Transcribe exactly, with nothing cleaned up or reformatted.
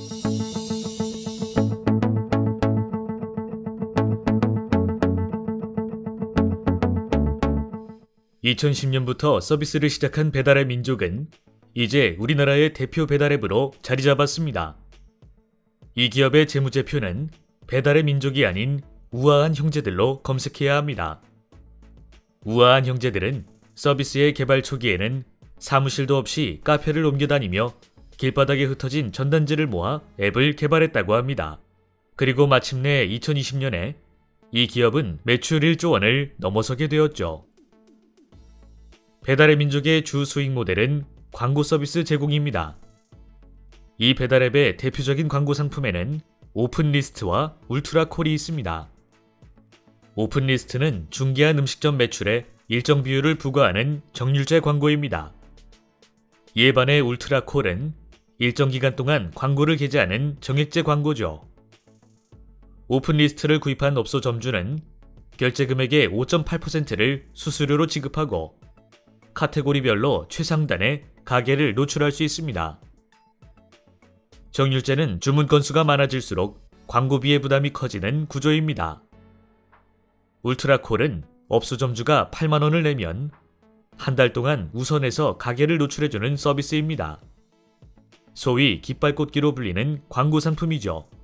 이천십 년부터 서비스를 시작한 배달의 민족은 이제 우리나라의 대표 배달앱으로 자리 잡았습니다. 이 기업의 재무제표는 배달의 민족이 아닌 우아한 형제들로 검색해야 합니다. 우아한 형제들은 서비스의 개발 초기에는 사무실도 없이 카페를 옮겨다니며 길바닥에 흩어진 전단지를 모아 앱을 개발했다고 합니다. 그리고 마침내 이천이십 년에 이 기업은 매출 일조 원을 넘어서게 되었죠. 배달의 민족의 주 수익 모델은 광고 서비스 제공입니다. 이 배달앱의 대표적인 광고 상품에는 오픈리스트와 울트라콜이 있습니다. 오픈리스트는 중개한 음식점 매출에 일정 비율을 부과하는 정률제 광고입니다. 이에 반해 울트라콜은 일정 기간 동안 광고를 게재하는 정액제 광고죠. 오픈리스트를 구입한 업소 점주는 결제 금액의 오 점 팔 퍼센트를 수수료로 지급하고 카테고리별로 최상단에 가게를 노출할 수 있습니다. 정률제는 주문 건수가 많아질수록 광고비의 부담이 커지는 구조입니다. 울트라콜은 업소 점주가 팔만 원을 내면 한 달 동안 우선해서 가게를 노출해주는 서비스입니다. 소위 깃발꽂기로 불리는 광고 상품이죠.